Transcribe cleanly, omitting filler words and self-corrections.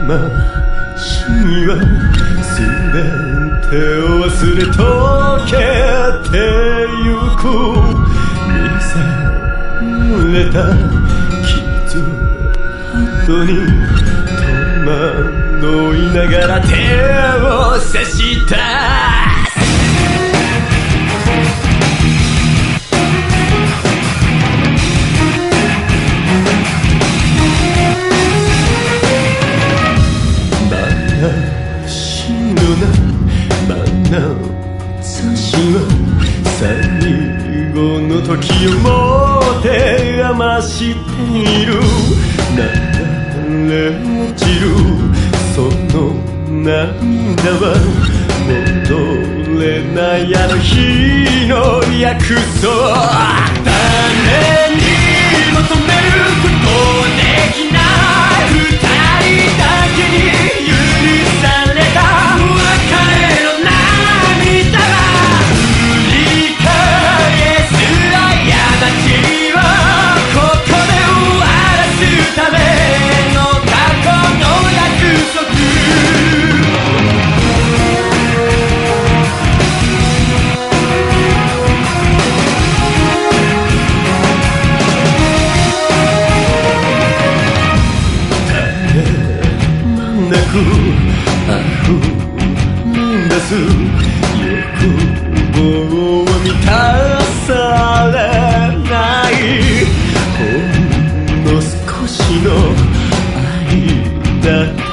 は全てを忘れ溶けてゆく見せれた傷跡に戸惑いながら手を差した最後の時をもて余している流れ落ちるその涙は戻れないあの日の約束誰に求めることできない二人だけに許された別れの涙は溢出す欲望を満たされないほんの少しの愛だけ